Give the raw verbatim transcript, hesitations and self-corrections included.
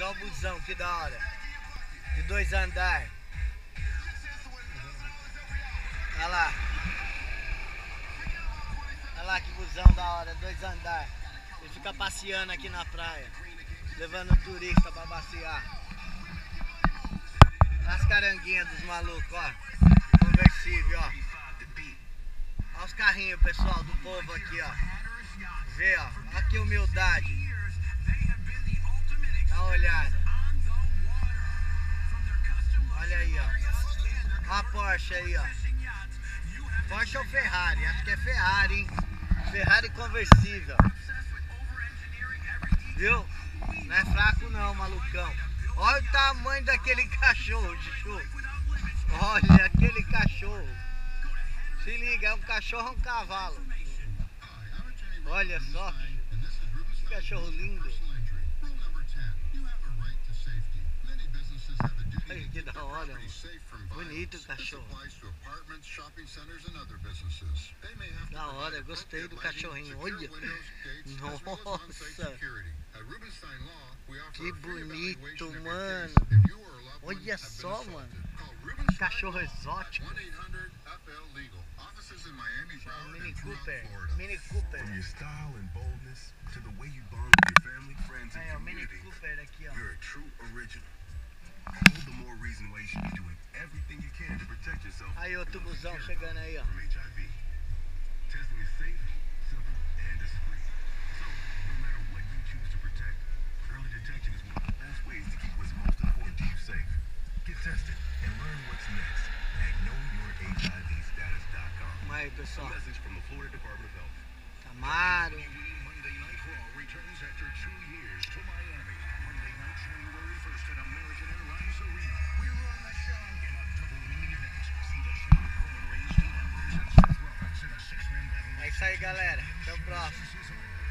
Olha o busão, que da hora. De dois andares. Olha lá. Olha lá que busão da hora, dois andares. Ele fica passeando aqui na praia, levando turista pra passear. Olha as caranguinhas dos malucos, ó. Conversível, ó. Olha os carrinhos, pessoal, do povo aqui, ó. Vê, ó. Olha que humildade. Dá uma olhada. Olha aí, ó. Olha a Porsche aí, ó. Porsche ou Ferrari? Acho que é Ferrari, hein? Ferrari conversível. Viu? Não é fraco não, malucão. Olha o tamanho daquele cachorro, Chuchu. Olha aquele cachorro. Se liga, é um cachorro ou um cavalo? Olha só. Que cachorro lindo. Ai, que da hora, mano. Bonito o cachorro. Da hora, gostei do cachorrinho. Olha. Nossa. Que bonito, mano. Olha só, mano. Cachorro exótico. Mini Cooper. Mini Cooper. É, o Mini Cooper aqui, ó. Aí outro busão chegando aí, ó. Aí, pessoal. Camaro. É isso aí, galera. Até o próximo.